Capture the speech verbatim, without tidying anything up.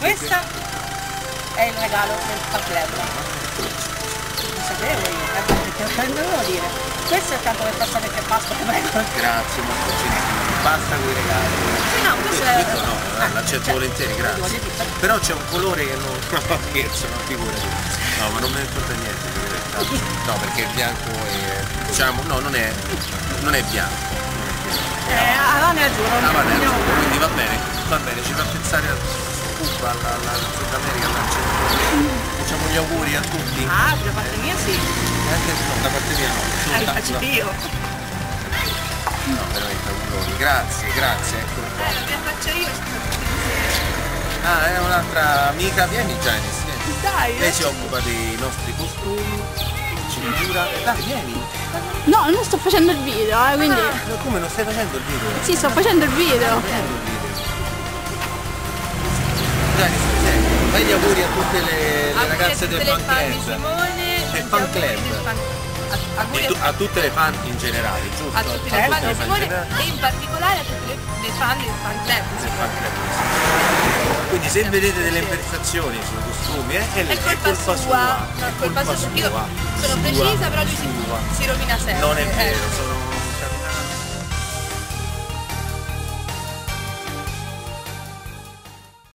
questa è il regalo del fan club. Non sapevo io, eh, perché non devo dire. Questo è tanto per passare che Pasqua che prego. Grazie, molto gentile. Basta con i regali. Sì, no, questo è... Questo no, ah, l'accetto cioè, volentieri, grazie. Però c'è un colore che non... No, scherzo, non figurati. No, ma non me ne importa niente, in realtà. No, perché il bianco è... diciamo, no, non è... non è bianco. Eh, Havana è azzurro. Havana è azzurro, quindi va bene, va bene, ci fa pensare a Cuba, alla, alla Sud America, all'Argentina. Facciamo gli auguri a tutti. Ah, da parte mia sì. Anche no, da parte mia no. Eh, faccio io. No, veramente auguri, grazie, grazie, ecco qua. Eh, la faccio io. Ah, è un'altra amica, vieni già insieme. Dai, lei si occupa dei nostri costumi, cintura. Dai, vieni. No, non sto facendo il video, eh, quindi... Ah, come non stai facendo il video? Sì, sto facendo il video. Dai, scusi, fai gli auguri a tutte le, le ragazze del fan club. Del fan club. A, tu, a tutte le fan in generale, giusto? A tutte le fan di Simone e in particolare a tutte le, le fan del fan club. Del fan club. Quindi se vedete delle imperfezioni sui costumi, eh, è, è colpa, è colpa sua, sua. no, È colpa colpa sua. sua. Io sono sua, precisa, però lui si, si rovina sempre. Non è vero, eh. sono